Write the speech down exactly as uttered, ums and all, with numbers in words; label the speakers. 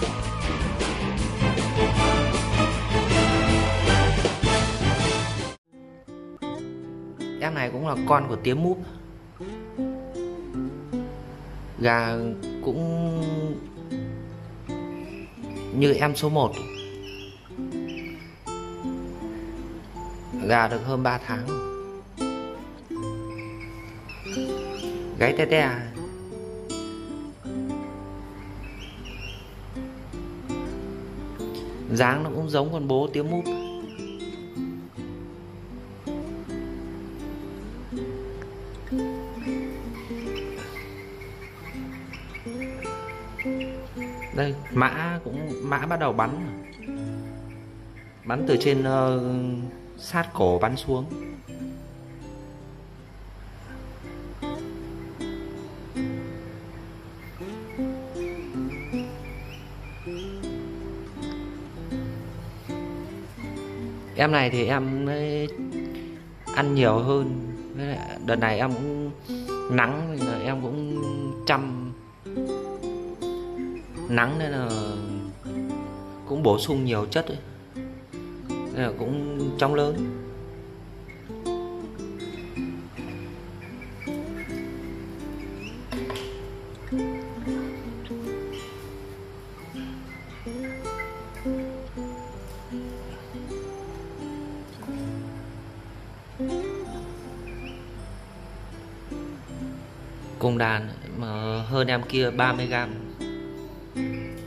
Speaker 1: Em này cũng là con của tía Múp. Gà cũng như em số một. Gà được hơn ba tháng. Gáy te te. Dáng nó cũng giống con bố tía Múp. Đây, mã cũng mã bắt đầu bắn. Bắn từ trên uh, sát cổ bắn xuống. Em này thì em ăn nhiều hơn. Đợt này em cũng nắng nên là em cũng chăm nắng nên là cũng bổ sung nhiều chất ấy. Nên là cũng trong lớn. Cùng đàn mà hơn em kia ba mươi gram.